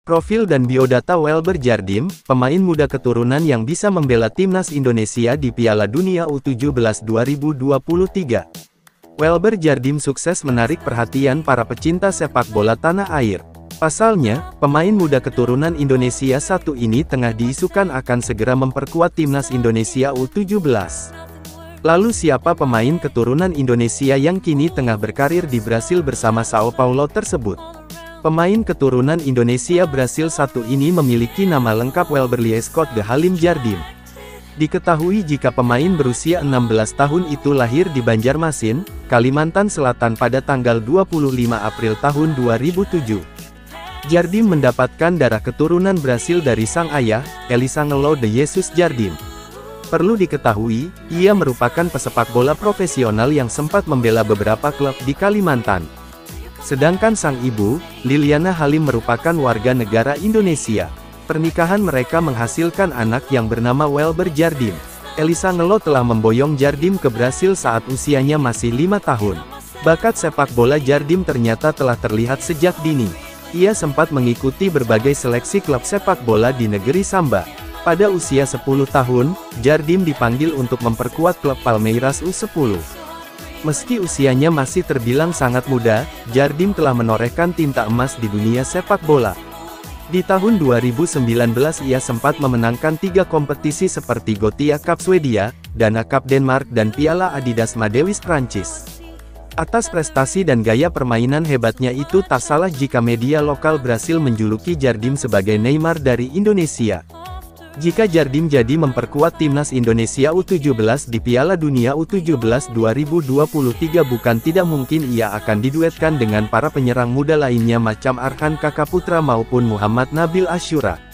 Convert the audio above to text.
Profil dan biodata Welber Jardim, pemain muda keturunan yang bisa membela timnas Indonesia di Piala Dunia U17 2023. Welber Jardim sukses menarik perhatian para pecinta sepak bola tanah air. Pasalnya, pemain muda keturunan Indonesia satu ini tengah diisukan akan segera memperkuat timnas Indonesia U17. Lalu siapa pemain keturunan Indonesia yang kini tengah berkarir di Brasil bersama Sao Paulo tersebut? Pemain keturunan Indonesia Brasil satu ini memiliki nama lengkap Welber Scott de Halim Jardim. Diketahui jika pemain berusia 16 tahun itu lahir di Banjarmasin, Kalimantan Selatan pada tanggal 25 April tahun 2007. Jardim mendapatkan darah keturunan Brasil dari sang ayah, Elisangelo de Jesus Jardim. Perlu diketahui, ia merupakan pesepak bola profesional yang sempat membela beberapa klub di Kalimantan. Sedangkan sang ibu, Liliana Halim merupakan warga negara Indonesia. Pernikahan mereka menghasilkan anak yang bernama Welber Jardim. Elisangelo telah memboyong Jardim ke Brasil saat usianya masih 5 tahun. Bakat sepak bola Jardim ternyata telah terlihat sejak dini. Ia sempat mengikuti berbagai seleksi klub sepak bola di negeri Samba. Pada usia 10 tahun, Jardim dipanggil untuk memperkuat klub Palmeiras U10. Meski usianya masih terbilang sangat muda, Jardim telah menorehkan tinta emas di dunia sepak bola. Di tahun 2019 ia sempat memenangkan 3 kompetisi seperti Gothia Cup Swedia, Dana Cup Denmark dan Piala Adidas Madewis Prancis. Atas prestasi dan gaya permainan hebatnya itu tak salah jika media lokal Brasil menjuluki Jardim sebagai Neymar dari Indonesia. Jika Jardim jadi memperkuat timnas Indonesia U17 di Piala Dunia U17 2023 bukan tidak mungkin ia akan diduetkan dengan para penyerang muda lainnya macam Arhan Kaka Putra maupun Muhammad Nabil Asyura.